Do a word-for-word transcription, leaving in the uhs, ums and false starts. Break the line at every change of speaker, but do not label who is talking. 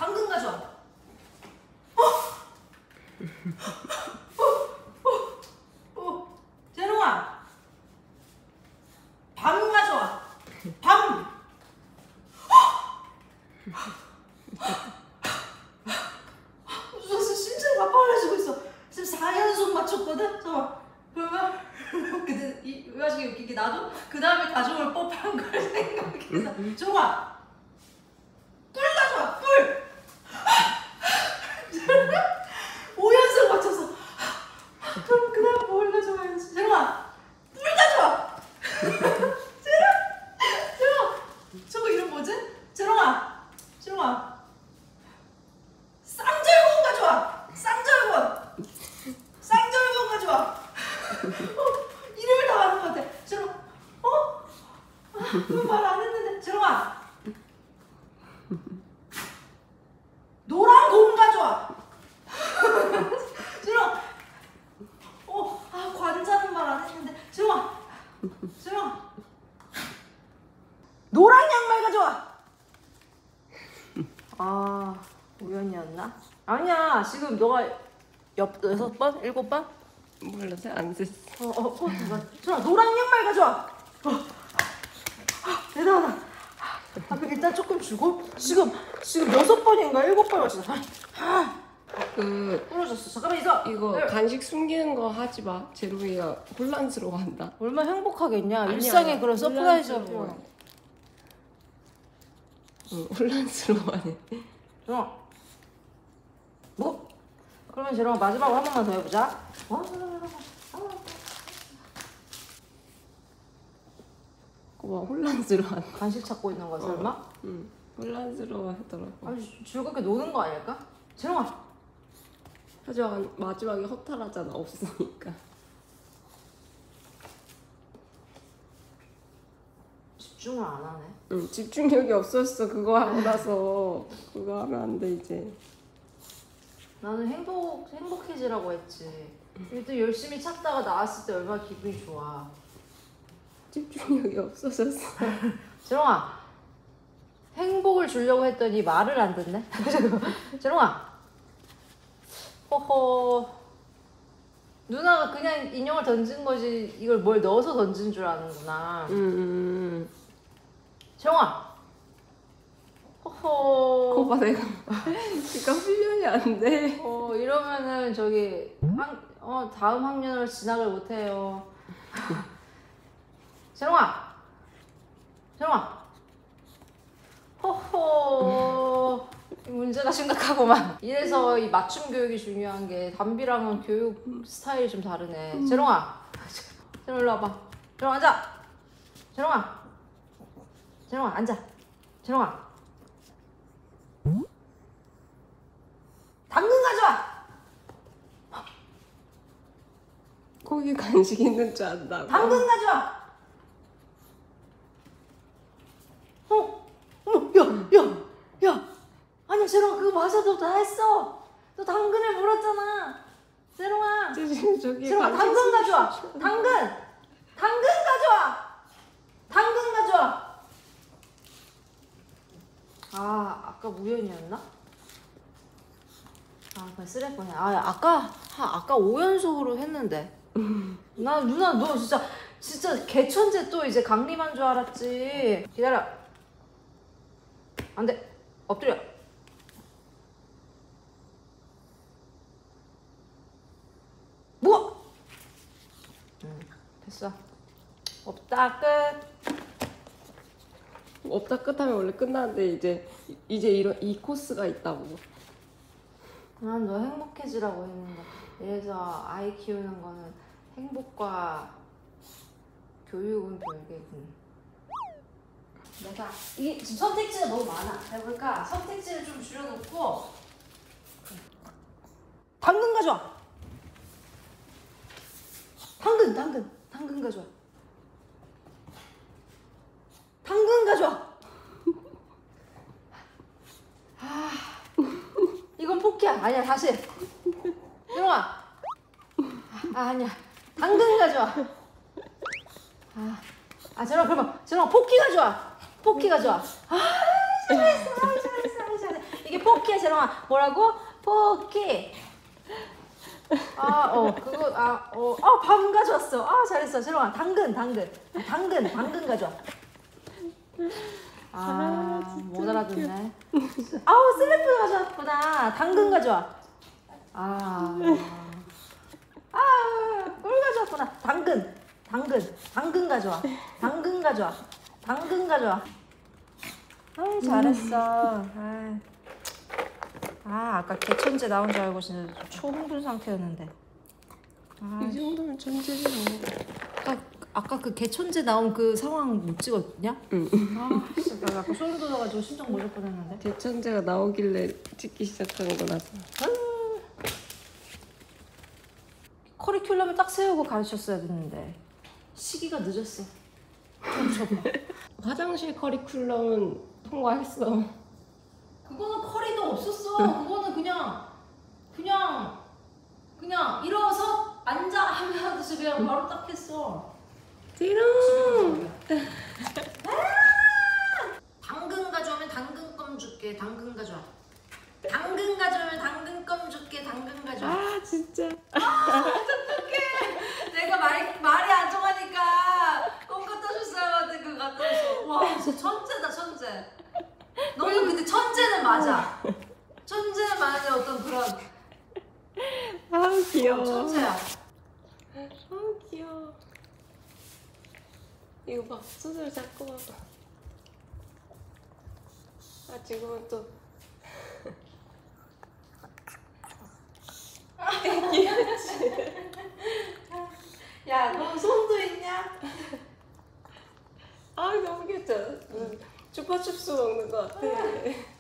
당근 가져와. 어? 어? 어? 재롱아. 밤 가져와. 밤. 무슨 심장이 막 빨라지고 있어. 지금 사 연속 맞췄거든? 잠깐만. 그러면 근데 이 와중에 웃긴 게 나도 그 다음에 가족을 뽀뽀한 걸 생각해서 종아 뿔 가져와 뿔. 오 연속 맞췄어. 그럼 그 다음 뭘 가져와야지. 재롱아 뿔 가져와. 재롱 재롱아 저거 이름 뭐지? 재롱아 재롱아 쌍절곤 가져와. 쌍절곤 쌍절곤 가져와. 어, 이름을 다 아는 것 같아. 재롱 어? 말 안 했는데. 재롱아 노란 곰 가져와. 재롱 어, 아 관자는 말 안 했는데. 재롱아 재롱아 노란 양말 가져와. 아 우연이었나? 아니야 지금 너가 옆 여섯 번? 일곱 번?
몰라 잘안 됐어.
어, 어, 어, 저라 노란 양말 가져와. 어, 아, 대단하다. 아, 일단 조금 주고 지금 지금 여섯 번인가 일곱 번 왔어. 아,
그
부러졌어. 잠깐만 있어.
이거
네.
간식 숨기는 거 하지 마. 제로이가 혼란스러워한다.
얼마나 행복하겠냐.
아니야,
일상에 그런 서프라이즈가
혼란스러워.
뭐야.
응, 혼란스러워하네.
어. 뭐? 그러면 저랑 마지막으로 한 번만 더 해보자. 어?
그거 봐, 혼란스러워한다.
간식 찾고 있는 거야 설마?
어, 응, 혼란스러워하더라고.
아니 즐겁게 노는 거 아닐까? 재롱아
하지만 마지막에 허탈하잖아, 없으니까.
집중을 안 하네.
응, 집중력이 없었어. 그거 하고 나서 그거 하면 안 돼 이제.
나는 행복, 행복해지라고 했지. 일단 열심히 찾다가 나왔을 때 얼마나 기분이 좋아.
집중력이 없어졌어.
재롱아 행복을 주려고 했더니 말을 안 듣네. 재롱아 허허 누나가 그냥 인형을 던진 거지 이걸 뭘 넣어서 던진 줄 아는구나.
응, 응,
재롱아 허허
그거 봐, 내가 그러니까 훈련이 안 돼.
어 이러면은 저기 학, 어 다음 학년으로 진학을 못해요. 재롱아 재롱아 허허 문제가 심각하구만. 이래서 이 맞춤 교육이 중요한 게 담비랑은 교육 스타일이 좀 다르네. 음. 재롱아 재롱 일로 와봐. 재롱 앉아. 재롱아 재롱아 앉아. 재롱아 당근 가져와.
거기 간식 있는 줄 안다고.
당근 가져와. 어? 어머, 야, 야, 야. 아니, 재롱아, 그거 맞아. 너 다 했어. 너 당근을 물었잖아. 재롱아.
지금 저기
재롱아, 당근 가져와. 당근. 당근 가져와. 당근 가져와. 아, 아까 우연이었나? 아, 그냥 쓰레 뻔해. 아, 아까, 아, 아까 오 연속으로 했는데. 나 누나 너 진짜 진짜 개천재 또 이제 강림한 줄 알았지. 기다려. 안돼. 엎드려. 뭐? 응 됐어. 없다 끝.
없다 끝하면 원래 끝나는데 이제 이제 이런 이 코스가 있다고.
난 너 행복해지라고 했는데. 이래서 아이 키우는 거는 행복과 교육은 별개군. 내가 이게 지금 선택지가 너무 많아. 그러니까 선택지를 좀 줄여놓고 당근 가져와. 당근 당근 당근 가져와. 당근 가져와. 아 이건 포기야. 아니야 다시. 재롱아. 아 아니야. 당근 가져와. 아, 아 재롱아 그러면 재롱아 포키 가져와. 포키 가져와. 아 잘했어 잘했어 잘했어. 이게 포키야. 재롱아. 뭐라고? 포키. 아, 어, 그거, 아, 어, 아, 밤 가져왔어. 아, 잘했어. 재롱아. 당근, 당근. 당근, 당근 가져와. 아,
아, 진짜
못 알아듣네. 아우, 슬리프 가져왔구나. 당근 가져와. 아, 아, 꿀 가져왔구나. 당근, 당근, 당근 가져와. 당근 가져와. 당근 가져와. 아이, 잘했어. 아, 아, 아까 개천재 나온 줄 알고 진짜 초흥분 상태였는데. 아,
이 정도면 천재지 뭐.
아까, 아까 그 개천재 나온 그 상황 못 찍었냐?
응.
아, 진짜 나 아까 소름 돋아가지고 심장 멎을 뻔했는데.
대천재가 나오길래 찍기 시작한 거라서.
커리큘럼을 딱 세우고 가르쳤어야 됐는데 시기가 늦었어. 좀 접어.
화장실 커리큘럼은 통과했어.
그거는 커리도 없었어. 그거는 그냥 그냥 그냥 일어서 앉아 하면서 그냥 바로 딱 했어.
지롱.
당근 가져오면 당근 껌 줄게. 당근 가져와. 당근 가져오면 당근 껌 줄게. 당근 가져와.
아 진짜.
내가 말, 말이 안 통하니까 껌 갖다 줄 사람한테 그거 갖다 줬어. 와 진짜 천재다 천재. 너는 근데 천재는 맞아. 천재는 맞는데 어떤 그런
아 귀여워.
어, 천재야.
아 귀여워. 이거 봐. 수술 잡고 봐봐. 아 지금은 또 귀엽지.
야, 너 손도 있냐?
아 너무 귀엽죠. 음, chupa chups 먹는 것 같아.